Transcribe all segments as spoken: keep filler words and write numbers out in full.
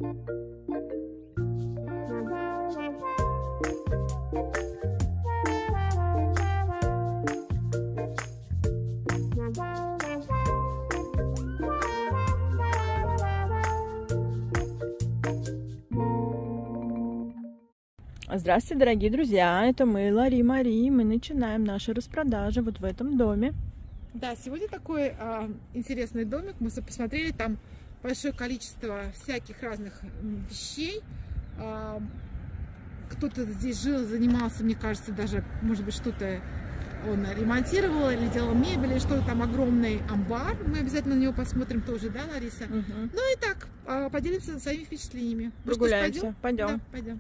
Здравствуйте, дорогие друзья, это мы, Лари Мари, мы начинаем наши распродажи вот в этом доме. Да, сегодня такой а, интересный домик, мы посмотрели, там большое количество всяких разных вещей. А, кто-то здесь жил, занимался, мне кажется, даже, может быть, что-то он ремонтировал или делал мебель, или что-то там, огромный амбар. Мы обязательно на него посмотрим тоже, да, Лариса? Угу. Ну и так, а, поделимся своими впечатлениями. Прогуляемся, пойдем. Да, пойдем.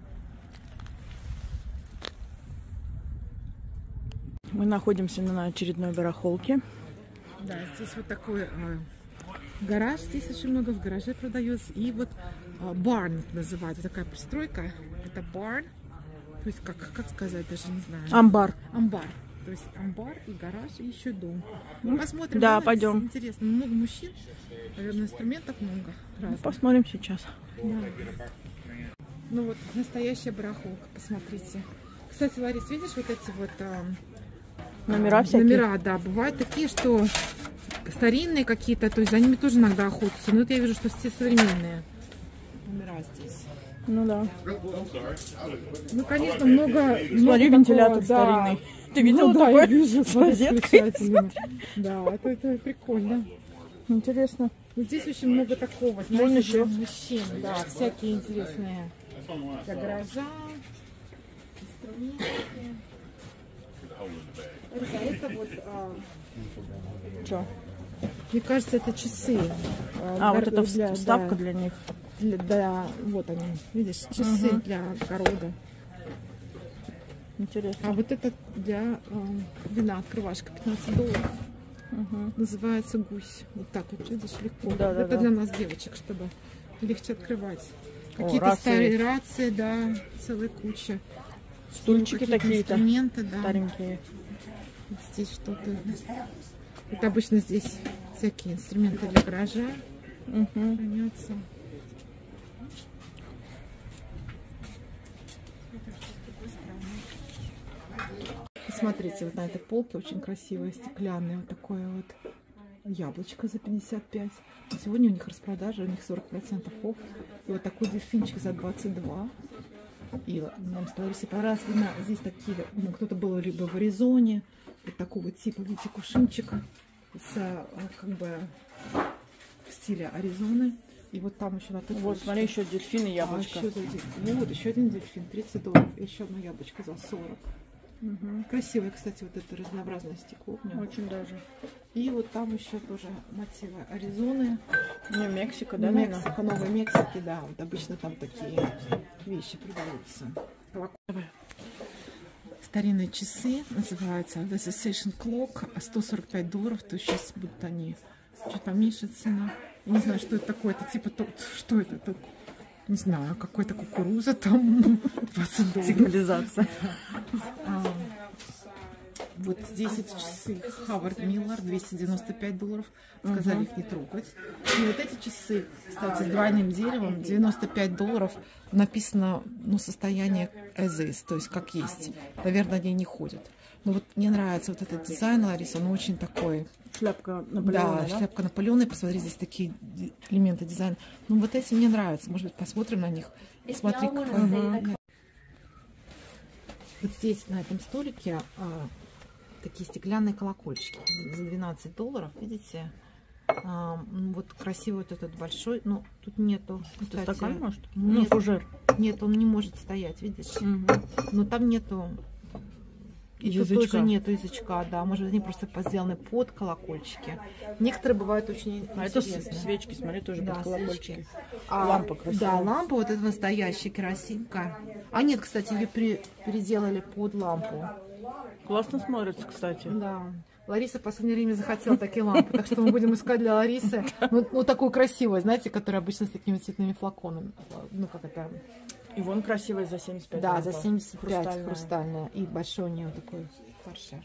Мы находимся на очередной барахолке. Да, здесь вот такой э, гараж, здесь очень много в гараже продается. И вот э, барн называется, такая пристройка. Это барн, то есть как, как сказать, даже не знаю. Амбар. Амбар. То есть амбар и гараж, и еще дом. Ну, посмотрим. Да, да, пойдем. Интересно, много мужчин, наверное, инструментов много разных. Посмотрим сейчас. Да. Ну вот, настоящая барахолка, посмотрите. Кстати, Ларис, видишь вот эти вот... Э, Номера всякие? Номера, да. Бывают такие, что старинные какие-то, то есть за ними тоже иногда охотятся. Но это я вижу, что все современные номера здесь. Ну да. Ну, конечно, много... Смотри, много вентилятор такого, старинный. Да. Ты видела ну, такое? Да, я вижу, с розеткой. Да, это, это прикольно. Интересно. Вот здесь очень много такого, знаете, Вон еще. мужчин, да, всякие интересные для гаража, инструменты. Это вот, а, что? Мне кажется, это часы. А, вот это для, вставка да, для них. Для, для, вот они, видишь, часы угу. для огорода. Интересно. А вот это для э, вина, открывашка, пятнадцать долларов. Угу. Называется гусь. Вот так вот, видишь, легко. Да, это да, для да. нас, девочек, чтобы легче открывать. Какие-то старые рации, да, целая куча. Стульчики такие-то. Инструменты, да. Старенькие. Здесь что-то. Это обычно здесь всякие инструменты для гаража угу. хранятся. Смотрите, вот на этой полке очень красивое стеклянное вот такое вот яблочко за пятьдесят пять. Сегодня у них распродажа, у них сорок процентов офф. И вот такой дельфинчик за двадцать два. И нам стало все понравилось. Здесь такие, ну, кто-то был либо в Аризоне, вот такого типа, видите, кувшинчик с, как бы, в стиле Аризоны. И вот там еще на той Вот, смотри, еще дельфин и яблочко. А, еще за... Вот, еще один дельфин, тридцать долларов. И еще одно яблочко за сорок. Угу. Красивое, кстати, вот это разнообразное стекло. Очень даже. И вот там еще тоже мотивы Аризоны. Не, Мексика, да? Мексика, Новой Мексики, да. Вот обычно там такие вещи продаются. Старинные часы называются The Sensation Clock, сто сорок пять долларов. То сейчас будут они чуть поменьше цена. Я не знаю, что это такое. Это типа, что это? Это не знаю, какой-то кукуруза там двадцать долларов. Сигнализация. А, вот здесь эти часы Хавард Миллер, двести девяносто пять долларов. Сказали uh-huh. их не трогать. И вот эти часы, кстати, с двойным деревом, девяносто пять долларов. Написано, ну, состояние as is, то есть как есть. Наверное, они не ходят. Но вот мне нравится вот этот дизайн, Лариса, он очень такой. Шляпка Наполеона, да? Да, шляпка Наполеона. Посмотри, здесь такие элементы дизайна. Ну, вот эти мне нравятся. Может быть, посмотрим на них. Смотри, как... угу. Вот здесь, на этом столике, а, такие стеклянные колокольчики за двенадцать долларов. Видите? А, вот красивый вот этот большой. Ну, тут нету. Это стакан, может? Нет, ну, фужер. Нет, он не может стоять, видишь? Угу. Но там нету... И язычка. Тут тоже нету язычка, да. Может, они просто сделаны под колокольчики. Некоторые бывают очень а интересные. Это свечки, смотри, тоже да, под колокольчики. А, лампа красивая. Да, лампа вот эта настоящая, керосинка. А нет, кстати, ее при, переделали под лампу. Классно смотрится, кстати. Да. Лариса в последнее время захотела такие лампы, так что мы будем искать для Ларисы, ну, ну такую красивую, знаете, которая обычно с такими цветными флаконами. Ну, как это... И вон красивая за семьдесят пять. Да, лампа. за семьдесят пять хрустальная. хрустальная. И большой у нее такой торшер.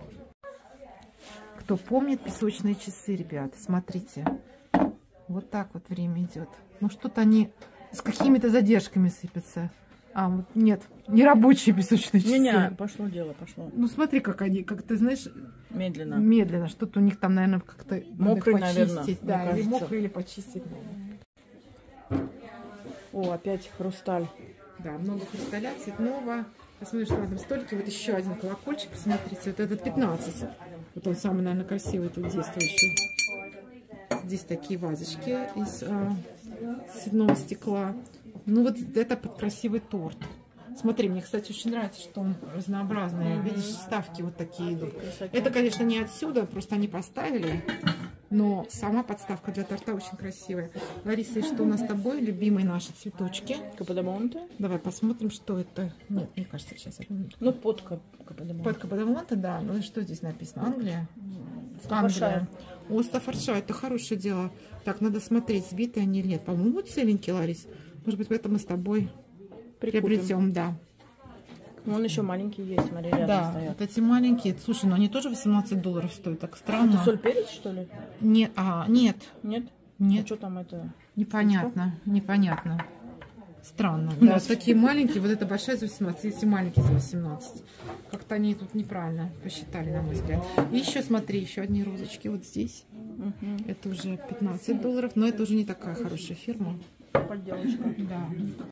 Кто помнит песочные часы, ребята, смотрите. Вот так вот время идет. Ну что-то они с какими-то задержками сыпется. А, вот нет, не рабочие песочные часы. Не-не, пошло дело, пошло. Ну смотри, как они, как ты знаешь, Медленно. медленно. Что-то у них там, наверное, как-то Мокрый, надо почистить. наверное, Да, мне или кажется. мокрый, или почистить надо. О, опять хрусталь. Да, много хрусталя, цветного. Посмотрим, что на этом столике. Вот еще один колокольчик. Посмотрите, вот этот пятнадцать. Вот он самый, наверное, красивый тут действующий. Здесь такие вазочки из а, цветного стекла. Ну вот это под красивый торт. Смотри, мне, кстати, очень нравится, что он разнообразный. Mm-hmm. Видишь, вставки вот такие идут. Красота. Это, конечно, не отсюда, просто они поставили. Но сама подставка для торта очень красивая. Лариса, и что у нас с тобой? Любимые наши цветочки. Каподомонте. Давай посмотрим, что это. Нет, мне кажется, сейчас это... Ну, под Каподомонте. Под Каподомонте, да. Ну и что здесь написано? Англия? Англия. О, Стаффордшир, это хорошее дело. Так, надо смотреть, сбитые они или нет. По-моему, целенькие, Ларис. Может быть, поэтому мы с тобой Прикупим. приобретем, да. Вон еще маленькие есть, смотри, рядом да, стоят. вот эти маленькие. Слушай, но они тоже восемнадцать долларов стоят, так странно. Это соль перец, что ли? Нет, а, нет. Нет? Нет. А что там это? Непонятно, Что? непонятно. Странно. Да, вот такие маленькие, вот это большая за восемнадцать, эти маленькие за восемнадцать. Как-то они тут неправильно посчитали, на мой взгляд. И еще, смотри, еще одни розочки вот здесь. Угу. Это уже пятнадцать долларов, но это уже не такая хорошая фирма. Подделочка. Да.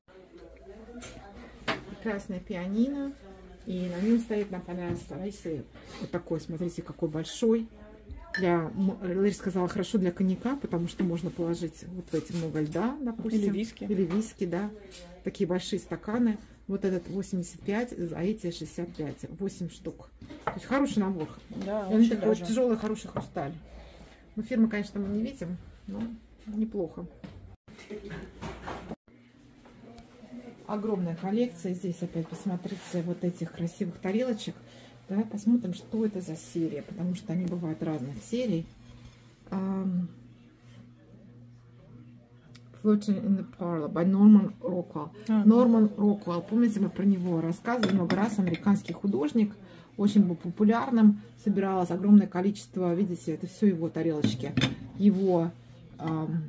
Прекрасное пианино. И на нем стоит, нам понравился Ларисе, вот такой, смотрите, какой большой. Для, Лариса сказала, хорошо для коньяка, потому что можно положить вот в эти много льда, допустим. Или виски. Или виски, да. Такие большие стаканы. Вот этот восемьдесят пять, а эти шестьдесят пять. восемь штук. То есть хороший набор. Да, и он очень такой даже. тяжелый, хороший хрусталь. Ну, фирмы, конечно, мы не видим, но неплохо. Огромная коллекция. Здесь опять посмотрите вот этих красивых тарелочек. Давай посмотрим, что это за серия, потому что они бывают разных серий. Um, Floating in the Parlor by Norman Rockwell. А, Норман Роквелл, помните, мы про него рассказывали много раз, американский художник, очень был популярным, собиралось огромное количество, видите, это все его тарелочки, его um,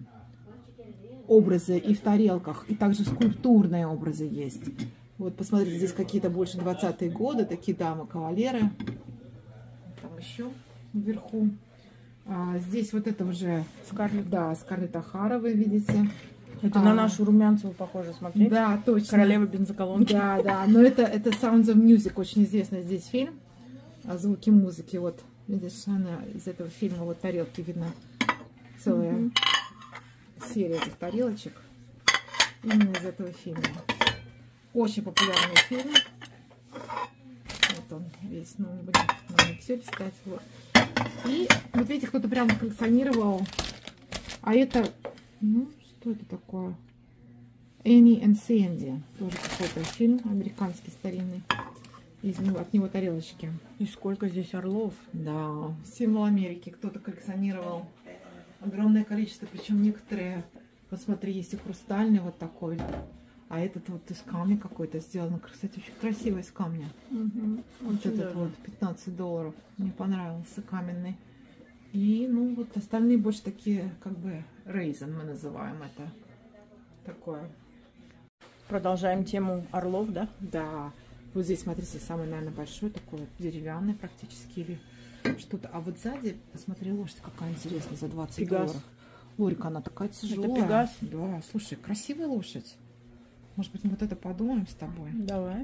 образы и в тарелках, и также скульптурные образы есть. Вот, посмотрите, здесь какие-то больше двадцатые годы, такие дамы-кавалеры. Там еще вверху. А, здесь вот это уже Скарлетт, да, Скарлетт О'Хара, вы видите. Это а, на нашу Румянцеву похоже, смотри. Да, точно. Королева бензоколонки. Да, да, но это, это Sounds of Music, очень известный здесь фильм. Звуки музыки, вот, видишь, она из этого фильма, вот тарелки видно. Целая mm-hmm. серия этих тарелочек. Именно из этого фильма. Очень популярный фильм. Вот он весь, ну, не будем на все листать. Вот. И вот видите, кто-то прям коллекционировал. А это, ну, что это такое? Энни и Сэнди. Тоже какой-то фильм американский, старинный. Из него, от него тарелочки. И сколько здесь орлов. Да, символ Америки. Кто-то коллекционировал огромное количество. Причем некоторые, посмотри, есть и хрустальный вот такой. А этот вот из камня какой-то сделан. Кстати, очень красивый из камня. Угу. Вот этот даже. Вот пятнадцать долларов. Мне понравился каменный. И, ну, вот остальные больше такие, как бы, рейзен мы называем это. Такое. Продолжаем тему орлов, да? Да. Вот здесь, смотрите, самый, наверное, большой такой, деревянный практически. Или что-то. А вот сзади, посмотри, лошадь какая интересная за двадцать долларов. Лорика, она такая тяжелая. Это Пегас? Да, слушай, красивая лошадь. Может быть, мы вот это подумаем с тобой? Давай.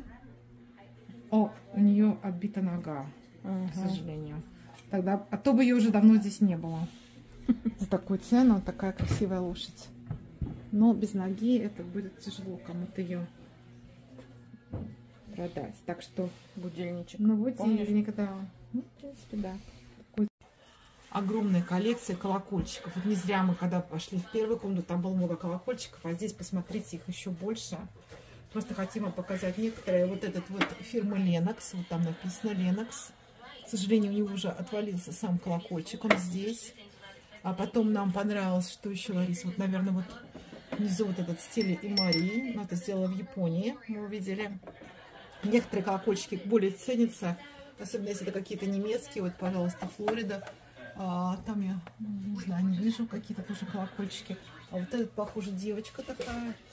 О, у нее отбита нога, Ага. к сожалению. Тогда, а то бы ее уже давно здесь не было. За такую цену такая красивая лошадь. Но без ноги это будет тяжело кому-то ее продать. Так что Будильничек. ну будильник, да. Ну, в принципе, да. Такой... Огромная коллекция колокольчиков. Вот не зря мы, когда пошли в первую комнату, там было много колокольчиков, а здесь, посмотрите, их еще больше. Просто хотим вам показать некоторые. Вот этот вот фирмы Lennox, вот там написано Lennox. К сожалению, у него уже отвалился сам колокольчик, он здесь. А потом нам понравилось, что еще, Лариса, вот, наверное, вот внизу вот этот стиль и Марии. Ну, это сделано в Японии, мы увидели. Некоторые колокольчики более ценятся, особенно если это какие-то немецкие. Вот, пожалуйста, Флорида. А, там я, не знаю, не вижу какие-то тоже колокольчики. А вот этот, похоже, девочка такая.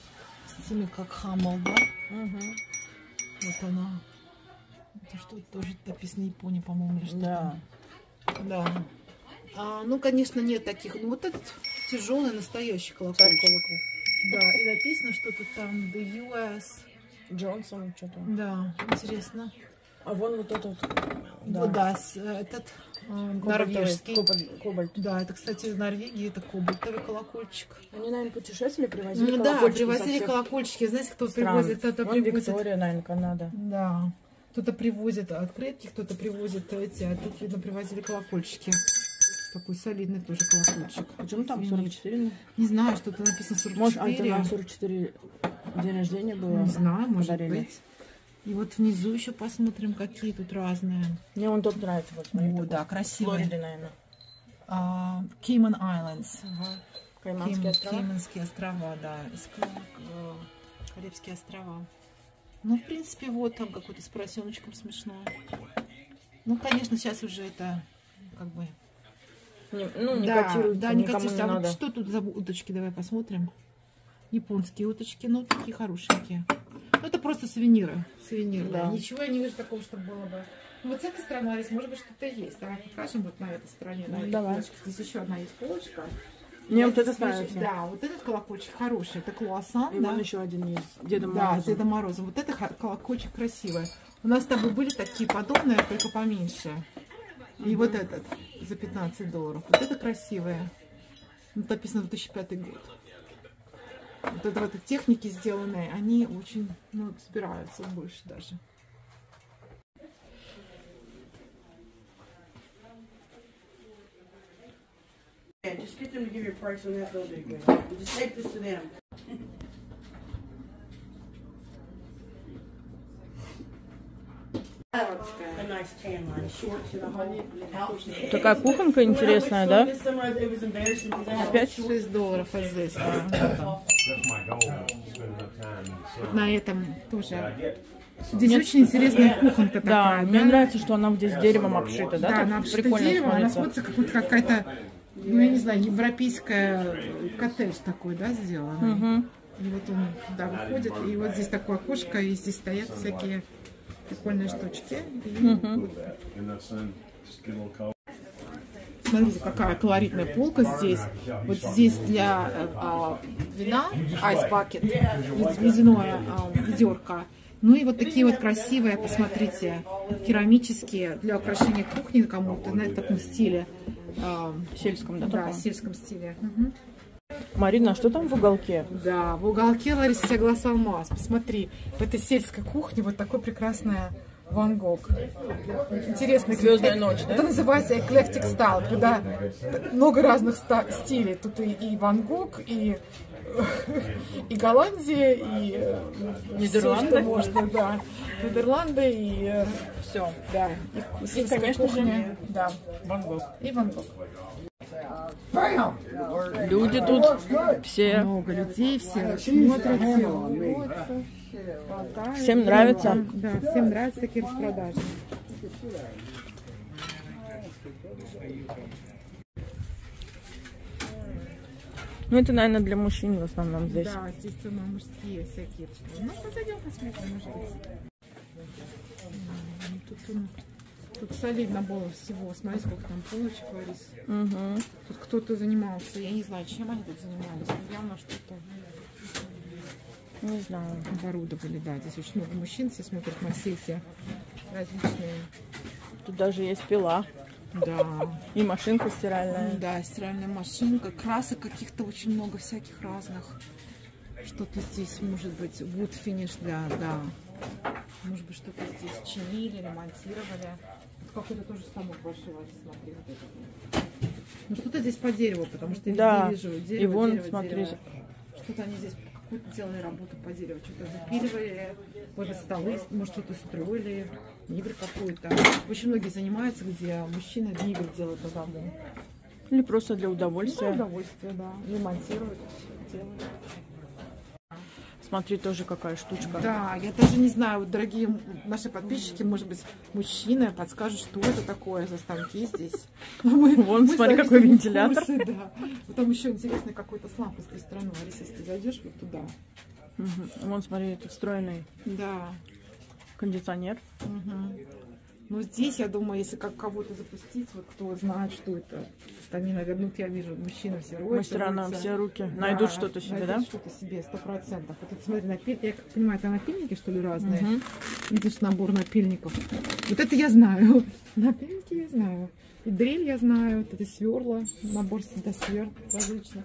с теми, как Хаммел, да? Угу. Вот она. Это что тоже написано Япония, по-моему, или что-то. Да. Да. А, ну, конечно, нет таких. Ну, вот этот тяжелый настоящий колокольчик. Да, и написано что-то там The ю эс. Джонсон, что-то. Да, интересно. А вон вот этот. Да, да с, этот э, норвежский. Кобальт, кобальт. Да, это, кстати, из Норвегии, это кобальтовый колокольчик. Они, наверное, путешествовали, привозили Ну, колокольчики. Да, привозили колокольчики. Знаете, кто стран. привозит? Кто-то Вон привозит. Виктория, наверное, Канада. Да. Кто-то привозит открытки, кто-то привозит эти, а тут, видно, привозили колокольчики. Такой солидный тоже колокольчик. Почему там сорок четыре? Не знаю, что-то написано сорок четыре. Может, а это на сорок четыре день рождения было? Не знаю, может подарили. быть. И вот внизу еще посмотрим, какие тут разные. Мне он тот нравится. Вот, смотри, О, да, красивый. Флорида, наверное. Uh, Cayman Islands. Ага. Кайманские Кейм, острова. Кейманские острова, да. Э, Карибские острова. Ну, в принципе, вот там какой-то с поросеночком смешной. Ну, конечно, сейчас уже это как бы... Не, ну, не да, котируется, да, не никому котируется. не А вот надо. что тут за уточки? Давай посмотрим. Японские уточки, ну, такие хорошенькие. Ну, это просто сувениры. Сувениры, да. Да. Ничего я не вижу такого, чтобы было бы... Ну, вот с этой стороны, Алис, может быть, что-то есть. Давай покажем вот на этой стороне. На Ну, этой давай. полочке. Здесь еще одна есть полочка. Мне Я вот это здесь вижу- нравится. Да, вот этот колокольчик хороший. Это круассан, И да? вон еще один есть. с Дедом Да, с Морозом. Дедом Морозом. Вот это ха- колокольчик красивый. У нас с тобой были такие подобные, только поменьше. И вот этот за пятнадцать долларов. Вот это красивые. Вот написано две тысячи пятый год. Вот это вот техники сделанные, они очень, ну, собираются больше даже. Yeah, just get them to give you a price on that, they'll do good. Just take this to them. A nice tan line, shorts and a whole outfit. Такая кухонка интересная, да? Опять? шесть долларов а здесь. да, да. На этом тоже. Здесь очень интересная кухонка Да, такая. мне нравится, что она здесь деревом обшита, да? Да, Так она обшита прикольно деревом, она смотрится. смотрится как будто какая-то, ну, я не знаю, европейская коттедж такой, да, сделанный. Угу. И вот он туда выходит, и вот здесь такое окошко, и здесь стоят всякие прикольные штучки. И Угу. смотрите, какая колоритная полка здесь. Вот здесь для э, а, вина, ice bucket, ледяное а, ведерко. Ну и вот такие вот красивые, посмотрите, керамические для украшения кухни кому-то, на таком стиле. А, В сельском, да? да, таком? в сельском стиле. Мгм. Марина, а что там в уголке? Да, в уголке, Лариса, у тебя глаз алмаз. Посмотри, в этой сельской кухне вот такой прекрасная Ван Гог. Интересно. Звездная ночь, да? Это называется eclectic style, когда много разных ста- стилей. Тут и, и Ван Гог, и, и Голландия, и э, Нидерланды. всё, что можно, да. Нидерланды и э, Все. да. И, сельская конечно же, кухня, да. Ван Гог. И Ван Гог. Люди тут все. Много людей, все смотрят, все улыбаются, болтают. Всем нравится. Да, всем нравятся такие распродажи. Ну, это, наверное, для мужчин в основном здесь. Да, естественно, мужские всякие. Ну, позайдем, посмотрим, может быть. М, Тут, м, тут солидно было всего. Смотри, сколько там полочек, Ларис. Угу. Тут кто-то занимался. Я не знаю, чем они тут занимались. Но явно что-то Не знаю. оборудовали. Да, здесь очень много мужчин. Все смотрят на сети различные. Тут даже есть пила Да. и машинка стиральная. Да, стиральная машинка, красок каких-то очень много всяких разных. Что-то здесь может быть wood finish, да, да. Может быть что-то здесь чинили, ремонтировали. Вот какой-то тоже станок большой, смотри, вот это. Ну что-то здесь по дереву, потому что я Да. везде вижу дерево, И вон, дерево, смотри. дерево. Что-то они здесь какую-то делали работу по дереву, что-то запиливали, может столы, может что-то строили, мебель какую-то. Очень многие занимаются, где мужчины мебель делают на дому. Или просто для Ну, удовольствия. удовольствие, да. Ремонтируют, делают. Смотри, тоже какая штучка. Да, я даже не знаю, вот, дорогие наши подписчики, может быть, мужчины подскажут, что это такое за станки здесь. Мы- Вон, мы смотри, с Ларисой какой не в вентилятор. курсе, да. Вот там еще интересный какой-то слам с той стороны. Лариса, если ты зайдешь вот туда. Угу. Вон, смотри, это встроенный Да. кондиционер. Угу. Ну, здесь, я думаю, если как кого-то запустить, вот кто знает, что это, вот они, наверное, вот я вижу, мужчины все роются. Мастера на роются. все руки. Да, Найдут что-то себе, найдут да? что-то себе, сто процентов. Вот это, смотри, напиль... я как понимаю, это напильники, что ли, разные? Угу. Видишь, набор напильников. Вот это я знаю. Напильники я знаю. И дрель я знаю, вот это сверла, набор до сверл различных.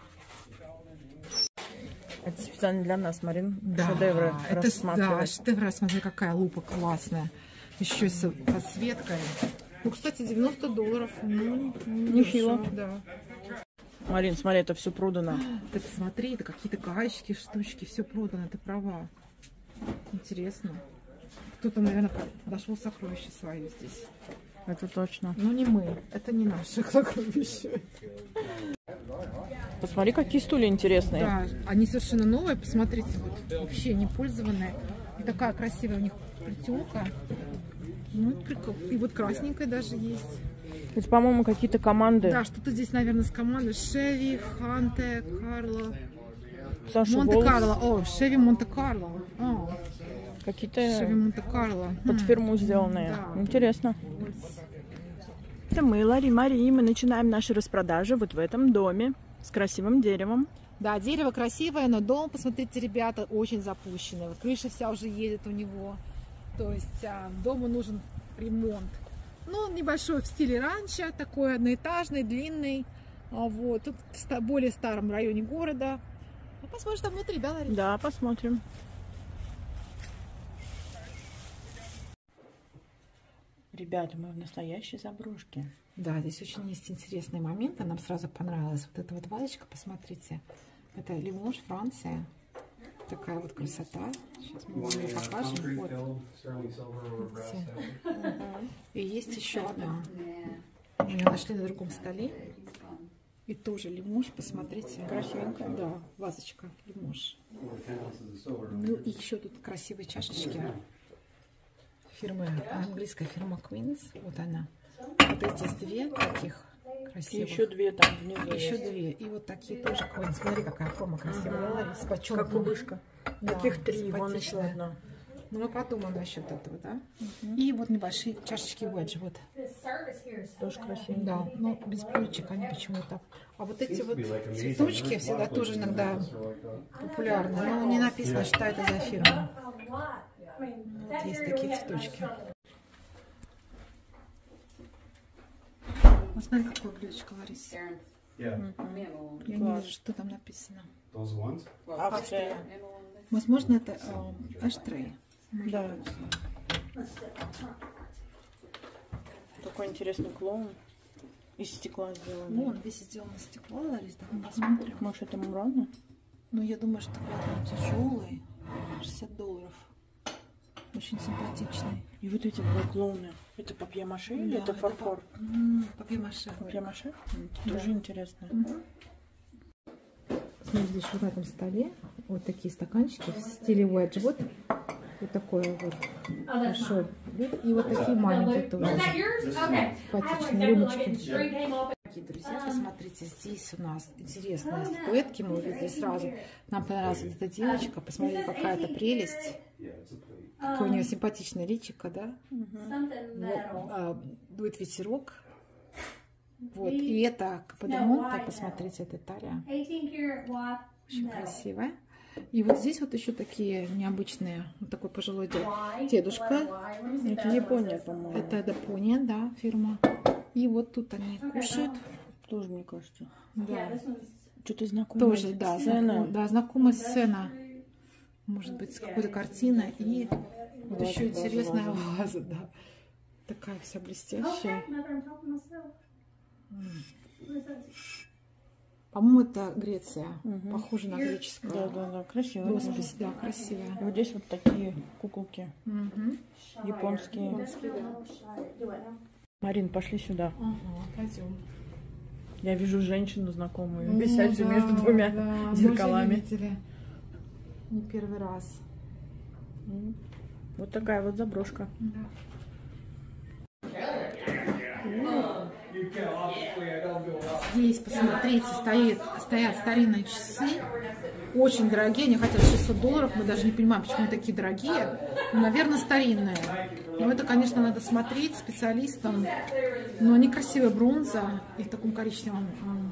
Это специально для нас, Марин. Да, Шедевры это, да, рассматривать. шедевры, смотри, какая лупа классная. Еще с подсветкой. Ну, кстати, девяносто долларов. Ну, Нехило. дешево, да. Марин, смотри, это все продано. Так смотри, это какие-то гаечки, штучки, все продано, ты права. Интересно. Кто-то, наверное, нашел сокровища свои здесь. Это точно. Но не мы, это не наши сокровища. Посмотри, какие стулья интересные. Да, они совершенно новые, посмотрите, вот, вообще не пользованные. И такая красивая у них плетенка. Ну, прикол. И вот красненькая даже есть. Это, по-моему, какие-то команды. Да, что-то здесь, наверное, с командой. Шеви, Ханте, Карло. Саша Монте-Карло. О, Шеви Монте-Карло. О, Какие-то Шеви Монте-Карло. под фирму сделанные. Да. Интересно. Это мы, Лари Мари, мы начинаем наши распродажи вот в этом доме с красивым деревом. Да, дерево красивое, но дом, посмотрите, ребята, очень запущенный. Вот крыша вся уже едет у него. То есть а, дому нужен ремонт. Ну, небольшой в стиле ранчо, такой одноэтажный, длинный. А, вот, тут в более старом районе города. Ну, посмотришь там внутри, да, Лариса? Да, посмотрим. Ребята, мы в настоящей заброшке. Да, здесь очень есть интересные моменты. Нам сразу понравилась вот эта вот вазочка, посмотрите. Это Лимож, Франция. Такая вот красота. Сейчас мы вам ее покажем. Вот. И есть еще одна. Мы ее нашли на другом столе. И тоже Лимож, посмотрите. Красивенькая. Да, вазочка Лимож. Ну и еще тут красивые чашечки. Фирмы, английская фирма Queens. Вот она. Вот эти две таких красивых. И еще две там внизу. Еще есть. две. И вот такие тоже Queens. Смотри, какая форма красивая. Лариса, почем? Как кубышка. Да, Таких три, вон еще симпатичная. одна. Ну, мы подумаем насчет этого, да? Угу. И вот небольшие чашечки Wedge. Вот. Тоже красивенькая. Да, но без блючек они почему-то. А вот эти вот цветочки всегда тоже иногда популярны. Но не написано, что это за фирма. Вот есть такие цветочки. Вот смотри, какое блюдечко, Лариса. Yeah. Я не вижу, что там написано. Those ones? Австрия. Возможно, это э, эштрей. Да. Такой интересный клоун. Из стекла сделанный. Ну, он весь сделан из стекла, Лариса, давай посмотрим. Может, это Мурана? Ну, я думаю, что он тяжелый. шестьдесят долларов. Очень симпатичный. И вот эти два клоуны. Это папье-маше или Да, это фарфор? Папье-маше. Папье-маше? Это Да. тоже интересно. Смотри, здесь вот на этом столе вот такие стаканчики в стиле Wedge. Вот, вот такое вот большое. И вот такие маленькие тоже. Симпатичные рюмочки. Дорогие друзья, посмотрите, здесь у нас интересные статуэтки. Мы увидели сразу. Нам понравилась вот эта девочка. Посмотрите, какая-то прелесть. Какое у нее симпатичное личико, да? Вот, а, дует ветерок. Вот, и это Каподемонте, посмотрите, это Италия. Очень красивая. И вот здесь вот еще такие необычные, вот такой пожилой дед, дедушка. Это Япония, по-моему. Это Япония, да, фирма. И вот тут они кушают. Тоже, мне кажется. Да. Что-то знакомое. Тоже, да, сцена. знаком, да, знакомая сцена. Может быть, с какой-то картиной. И вот Ваза, еще ваза, интересная ваза. ваза, да. Такая вся блестящая. По-моему, это Греция. Мгм. Похоже на греческую. Да, да, да, красиво. Роспись, да, красивая. И вот здесь вот такие куколки Мгм. японские. Японские, да. Марин, пошли сюда. Ага, пойдем. Я вижу женщину знакомую, Ну, висящую да, между двумя да, мы уже зеркалами. видели. Не первый раз. М. Вот такая вот заброшка. Да. Здесь, посмотрите, стоит, стоят старинные часы. Очень дорогие, они хотят шестьсот долларов. Мы даже не понимаем, почему они такие дорогие. Ну, наверное, старинные. Но это, конечно, надо смотреть специалистам. Но они красивая бронза и в таком коричневом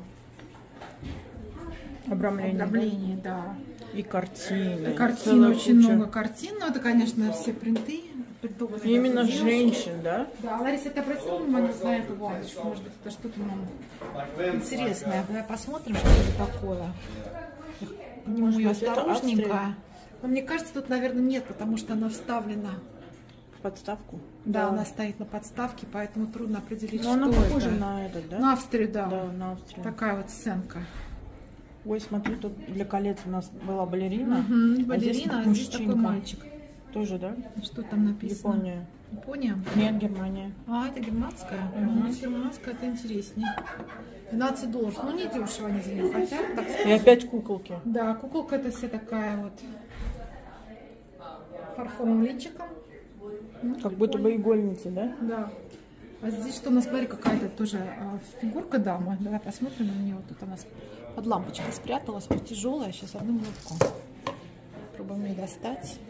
Обрамление. обрамлении, да. И картины. Картин, очень много картин. Но это, конечно, все принты. Именно женщин, да? Да, Лариса, ты обратила внимание на эту вазочку? Может быть, это что-то нам интересное. Давай посмотрим, что это такое. Может Ее быть, это осторожненько. Австрия? Но мне кажется, тут, наверное, нет, потому что она вставлена. В подставку? Да, Да. она стоит на подставке, поэтому трудно определить, Но что она похожа это. на этот, да? На Австрию, да. Да, на Австрию. Такая вот сценка. Ой, смотри, тут для колец у нас была балерина. Угу, а балерина, а здесь, здесь такой мужчинка. мальчик. Тоже, да? Что там написано? Япония. Япония? Нет, Германия. А, это германская? Мгм. Если германская, это интереснее. двенадцать долларов. Ну, не дешево они за нее хотят, так И сказать. опять куколки. Да, куколка это вся такая вот фарфоровым личиком. Ну, Как будто бы игольницы, да? Да. А здесь что у нас, смотри, какая-то тоже а, фигурка дамы. Давай посмотрим на нее. Тут она под лампочкой спряталась, вот тяжелая. Сейчас одну минутку. Пробуем ее достать.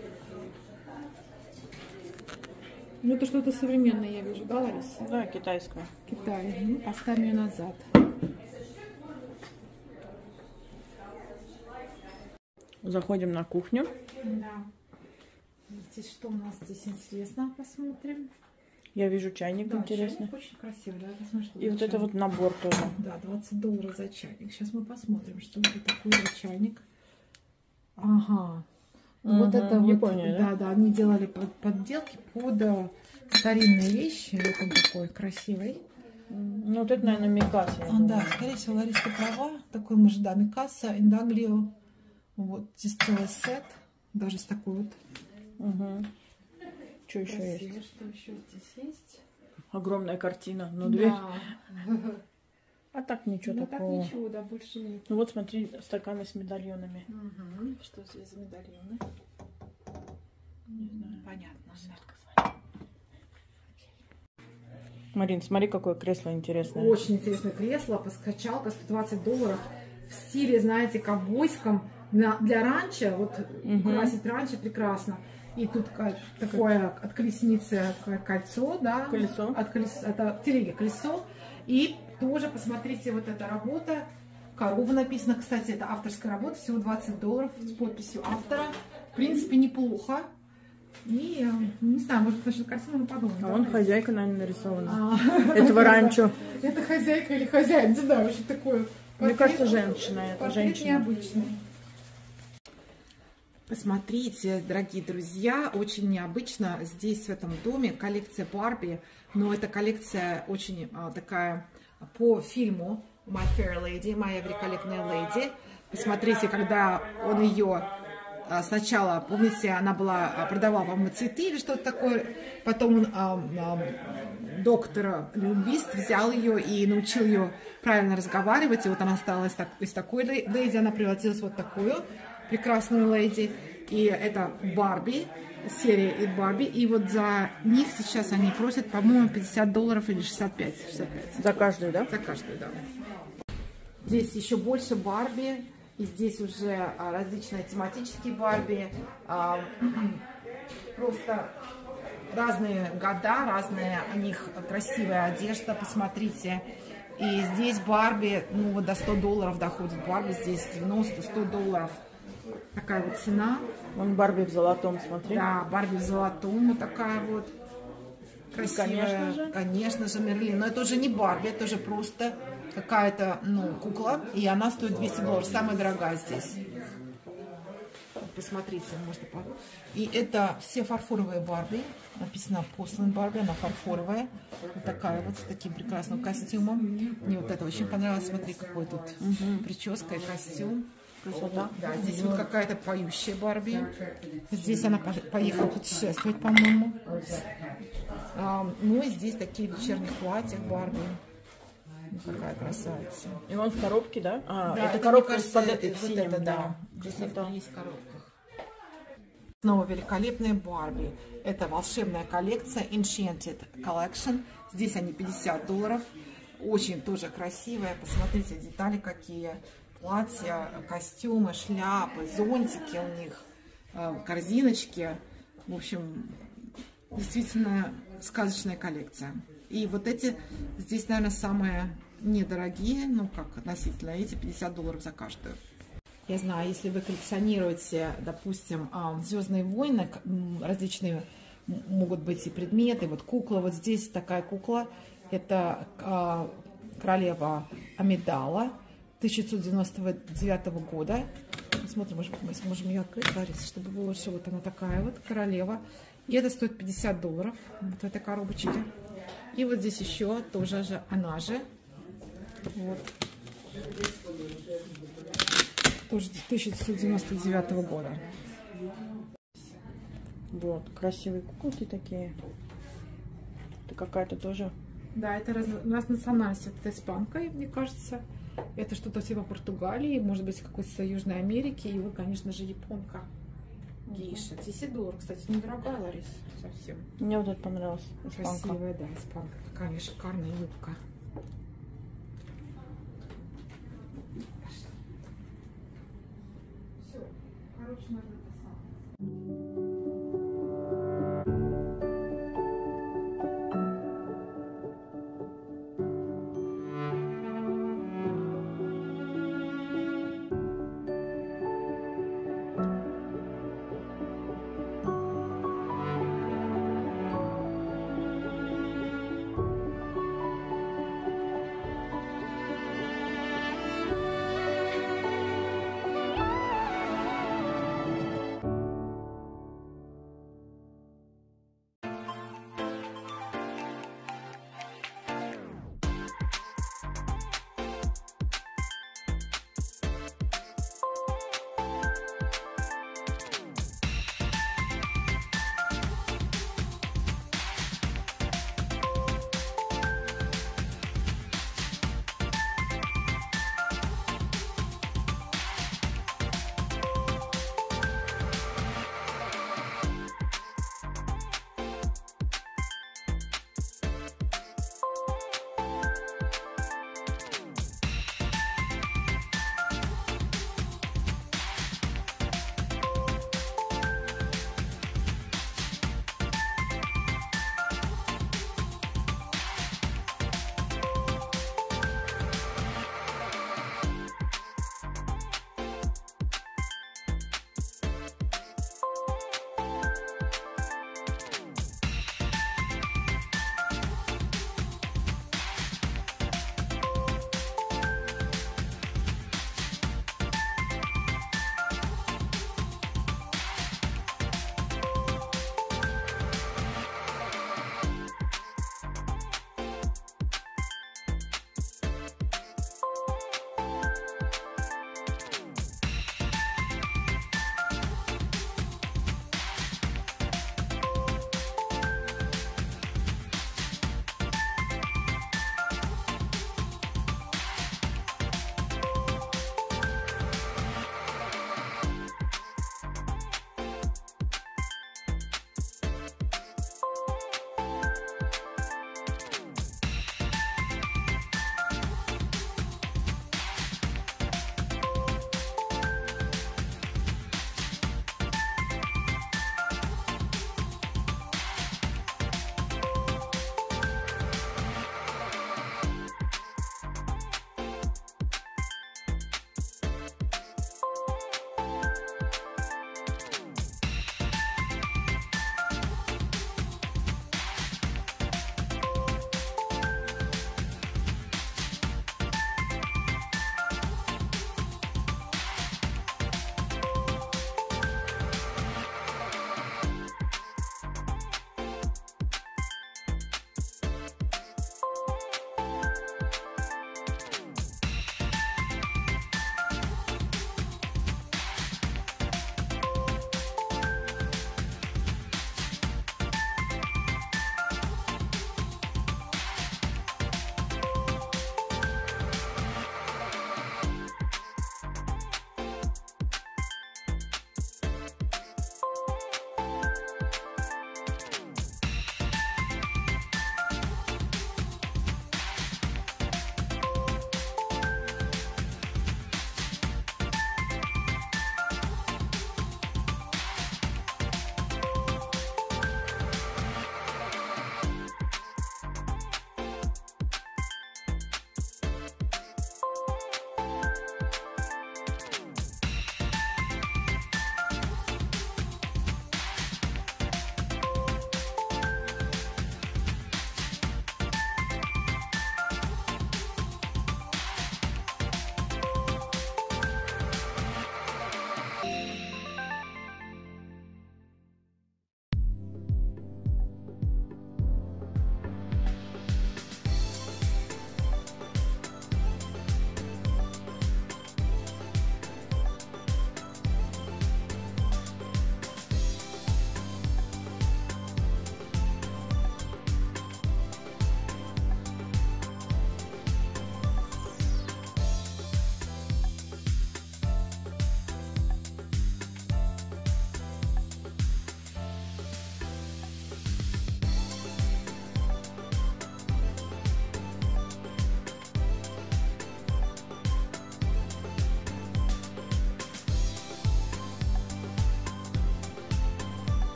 Ну, это что-то современное, я вижу, да, Лариса? Да, китайская. Китай. Ну, поставим ее назад. Заходим на кухню. Да. Здесь что у нас здесь интересно? Посмотрим. Я вижу чайник Да, интересный. чайник очень красивый, да? Посмотри, что И за вот это чайник. вот набор тоже. Да, двадцать долларов за чайник. Сейчас мы посмотрим, что это такое за чайник. Ага. Ну, вот Мгм, это вот, Япония, да? да, да, они делали под, подделки под э, старинные вещи. Вот он такой красивый. Ну, вот это, наверное, Микаса. я А, думаю. да, скорее всего, Лариса права. Такой мы же, да, Микаса, Индаглио. Вот здесь целый сет. Даже с такой вот. Угу. Что еще Красиво. есть? Что еще здесь есть? Огромная картина. Ну, дверь. Да. А так ничего Ну, так такого. ничего, да, больше нет. Ну вот смотри, стаканы с медальонами. Угу. Что здесь за медальоны? Не знаю. Понятно. Марин, смотри, какое кресло интересное. Очень интересное кресло, поскачалка, сто двадцать долларов. В стиле, знаете, ковбойском. На, для ранчо, вот Мгм. украсить ранчо прекрасно. И тут ка- такое от колесницы кольцо, да. Колесо. От колес, это телеги колесо. И тоже посмотрите, вот эта работа. Корова написано, кстати, это авторская работа, всего двадцать долларов с подписью автора. В принципе, неплохо. И, э, не знаю, может, насчет картины мы подумаем. А да, вон Лариса? хозяйка, наверное, нарисована. А, Этого да. ранчо. Это хозяйка или хозяин, не знаю, очень такое. Мне Портрет- кажется, женщина. Это портрет женщина. необычный. Посмотрите, дорогие друзья, очень необычно здесь, в этом доме, коллекция Барби, но эта коллекция очень а, такая по фильму My Fair Lady, Моя великолепная леди. Посмотрите, когда он ее а, сначала, помните, она была, а, продавала, по-моему, цветы или что-то такое, потом он, а, а, доктор лингвист взял ее и научил ее правильно разговаривать, и вот она стала из, так, из такой леди, она превратилась в вот такую прекрасную леди. И это Барби, серия и Барби. И вот за них сейчас они просят, по-моему, пятьдесят долларов или шестьдесят пять. шестьдесят пять. За каждую, да? За каждую, да. Здесь еще больше Барби. И здесь уже а, различные тематические Барби. А, просто разные года, разная у них красивая одежда. Посмотрите. И здесь Барби, ну вот до ста долларов доходит Барби. Здесь девяносто-сто долларов. Такая вот цена. Вон Барби в золотом, смотри. Да, Барби в золотом. Вот такая вот. Красивая. Конечно же. Конечно же, Мерлин. Но это уже не Барби, это уже просто какая-то, ну, кукла. И она стоит двести долларов. Самая дорогая здесь. Посмотрите, можно по... И это все фарфоровые Барби. Написано Porcelain Барби, она фарфоровая. Вот такая вот, с таким прекрасным костюмом. Мне вот это очень понравилось. Смотри, какой тут Угу. прическа и костюм. Красота. Да, здесь вот какая-то поющая Барби. Здесь она по- поехала путешествовать, по-моему. А, ну и здесь такие вечерних платьях Барби. Ну, какая красавица. И он в коробке, да? А, Да, это мне коробка кажется, из-под этой вот в синем, это, да. Здесь Красота. есть в коробках. Снова великолепная Барби. Это волшебная коллекция Enchanted Collection. Здесь они пятьдесят долларов. Очень тоже красивая. Посмотрите, детали какие. Платья, костюмы, шляпы, зонтики у них, корзиночки. В общем, действительно сказочная коллекция. И вот эти здесь, наверное, самые недорогие, ну как относительно, эти пятьдесят долларов за каждую. Я знаю, если вы коллекционируете, допустим, «Звездные войны», различные могут быть и предметы. Вот кукла, вот здесь такая кукла, это королева Амидала тысяча девятьсот девяносто девятого года. Смотрим, может, мы сможем ее открыть, Лариса, чтобы было все. Вот она такая вот королева. И это стоит пятьдесят долларов, вот в этой коробочке. И вот здесь еще тоже же она же. Вот. Тоже тысяча девятьсот девяносто девятого года. Вот, красивые куколки такие. Это какая-то тоже... Да, это раз, раз национальность. Это испанка, мне кажется. Это что-то типа Португалии, может быть, какой-то Южной Америки. И, вы, конечно же, японка. Гейша. десять долларов, кстати, недорогая, Ларис, совсем. Мне вот это понравилось. Испанка. Красивая, да, испанка. Какая шикарная юбка. Все, короче, надо это самое.